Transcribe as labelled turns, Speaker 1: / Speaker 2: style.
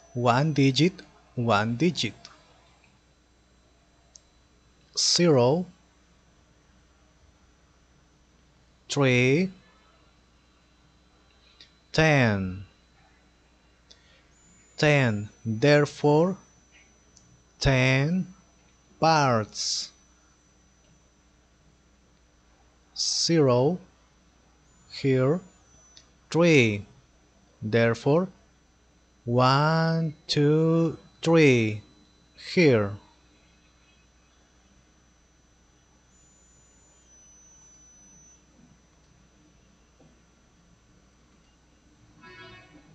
Speaker 1: One digit, one digit. 0, 3, 10. 10, therefore 10 parts. 0, here 3, therefore 1, 2, 3 here.